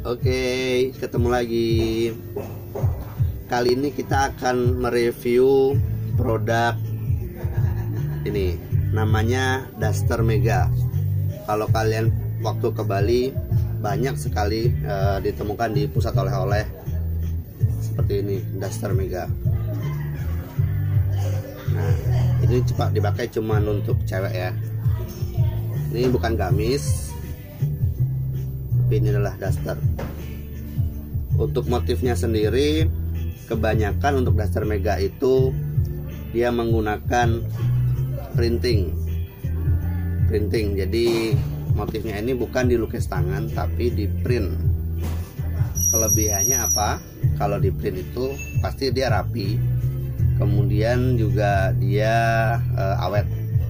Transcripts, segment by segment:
Oke, ketemu lagi. Kali ini kita akan mereview produk ini, namanya Duster Mega. Kalau kalian waktu ke Bali banyak sekali ditemukan di pusat oleh-oleh seperti ini, Duster Mega. Nah, ini cepat dipakai cuman untuk cewek ya. Ini bukan gamis, tapi ini adalah daster. Untuk motifnya sendiri, kebanyakan untuk Duster Mega itu dia menggunakan printing. Jadi motifnya ini bukan dilukis tangan tapi di print. Kelebihannya apa? Kalau di print itu pasti dia rapi, kemudian juga dia awet.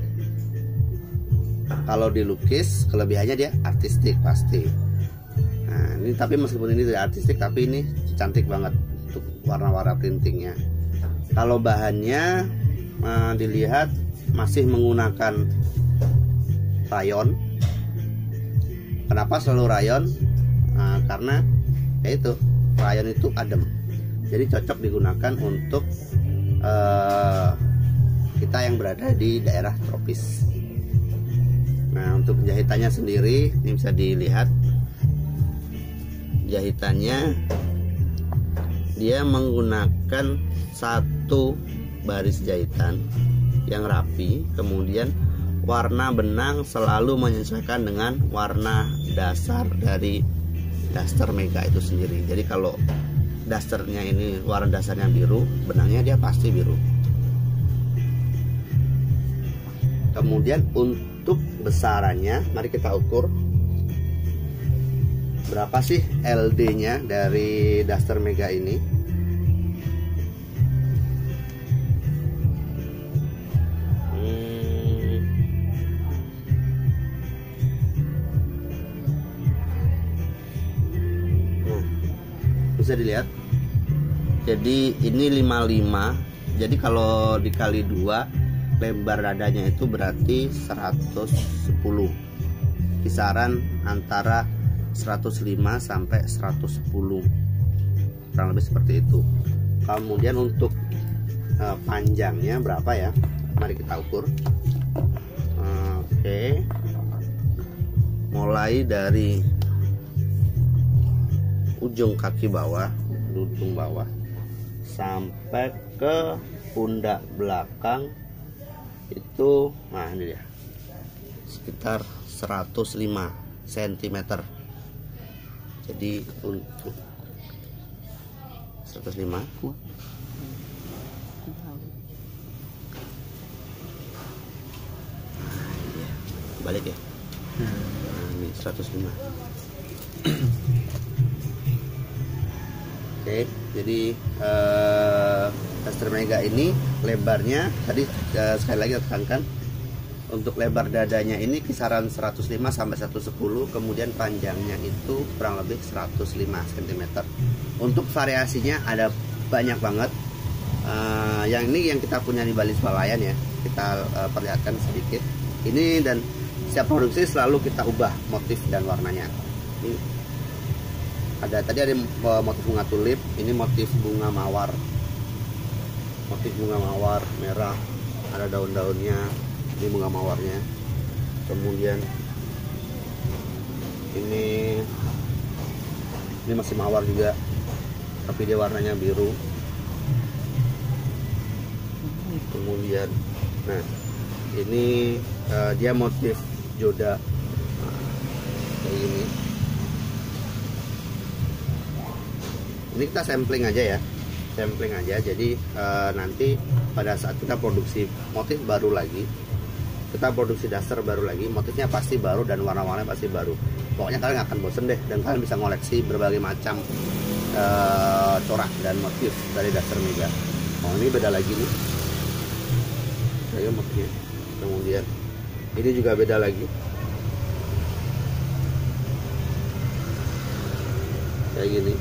Kalau dilukis, kelebihannya dia artistik pasti. Nah, ini tapi meskipun ini tidak artistik, tapi ini cantik banget untuk warna-warna printingnya. Kalau bahannya dilihat masih menggunakan rayon. Kenapa selalu rayon? Karena yaitu rayon itu adem, jadi cocok digunakan untuk kita yang berada di daerah tropis. Nah, untuk jahitannya sendiri ini bisa dilihat, jahitannya dia menggunakan satu baris jahitan yang rapi, kemudian warna benang selalu menyesuaikan dengan warna dasar dari Duster Mega itu sendiri. Jadi kalau dasternya ini warna dasarnya biru, benangnya dia pasti biru. Kemudian untuk besarannya, mari kita ukur berapa sih LD-nya dari Duster Mega ini. Bisa dilihat, jadi ini 55, jadi kalau dikali 2 lebar dadanya itu berarti 110, kisaran antara 105 sampai 110, kurang lebih seperti itu. Kemudian untuk panjangnya berapa ya, mari kita ukur. Oke, mulai dari ujung kaki bawah, lutut bawah, sampai ke pundak belakang itu, nah ini dia, sekitar 105 cm. Jadi untuk 105 balik ya. Nah, ini 105. Oke, jadi Duster Mega ini lebarnya tadi sekali lagi tekankan, untuk lebar dadanya ini kisaran 105 sampai 110, kemudian panjangnya itu kurang lebih 105 cm. Untuk variasinya ada banyak banget. Yang ini yang kita punya di Bali Swalayan ya, kita perlihatkan sedikit. Ini dan setiap produksi selalu kita ubah motif dan warnanya. Ini ada, tadi ada motif bunga tulip, ini motif bunga mawar, merah, ada daun-daunnya, ini bunga mawarnya. Kemudian ini masih mawar juga, tapi dia warnanya biru. Kemudian, nah ini dia motif joda kayak gini. Ini kita sampling aja ya, jadi nanti pada saat kita produksi motif baru lagi, kita produksi daster baru lagi, motifnya pasti baru dan warna-warnanya pasti baru. Pokoknya kalian gak akan bosen deh, dan kalian bisa ngoleksi berbagai macam corak dan motif dari Duster Mega. Oh, ini beda lagi nih, saya motifnya. Kemudian ini juga beda lagi, kayak gini.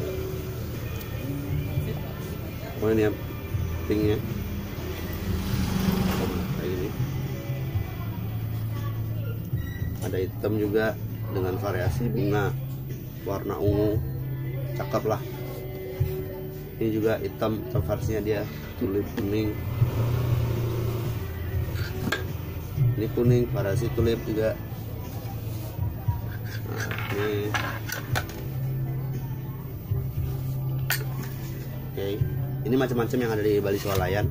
Oh, ini ya pinknya kayak gini. Ada hitam juga dengan variasi bunga. warna ungu, cakep lah. Ini juga hitam versinya dia, tulip kuning. Ini kuning, variasi tulip juga. Nah, ini oke, ini macam-macam yang ada di Bali Swalayan.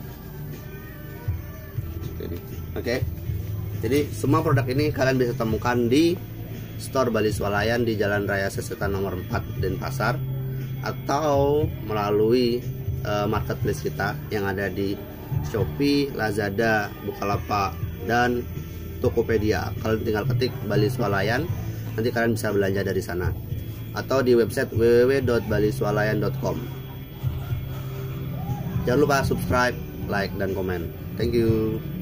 Oke, jadi semua produk ini kalian bisa temukan di store Bali Swalayan di Jalan Raya Sesetan nomor 4 Denpasar, atau melalui marketplace kita yang ada di Shopee, Lazada, Bukalapak, dan Tokopedia. Kalian tinggal ketik Bali Swalayan, nanti kalian bisa belanja dari sana, atau di website www.baliswalayan.com. Jangan lupa subscribe, like, dan komen. Thank you.